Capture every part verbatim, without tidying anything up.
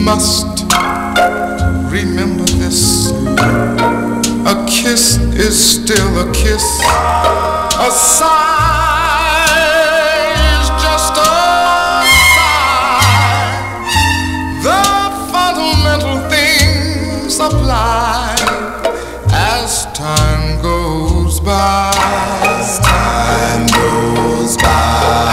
must remember this. A kiss is still a kiss. A sigh is just a sigh. The fundamental things apply as time goes by. As time goes by.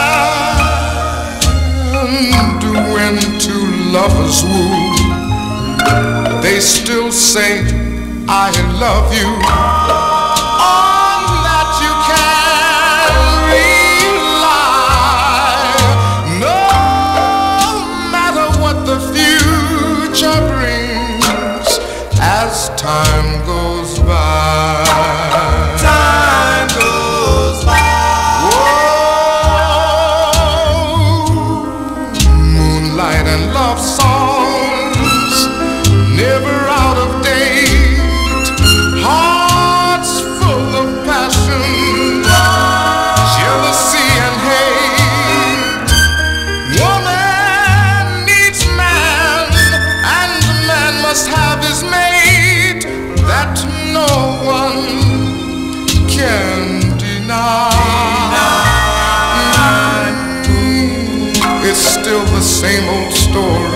And when two lovers woo, they still say, I love you. On that you can rely. No matter what the future brings, as time goes by. Time goes by. Whoa, moonlight and love songs, never out of date. Hearts full of passion, jealousy and hate. Woman needs man, and man must have his mate. That no one can deny. It's still the same old story.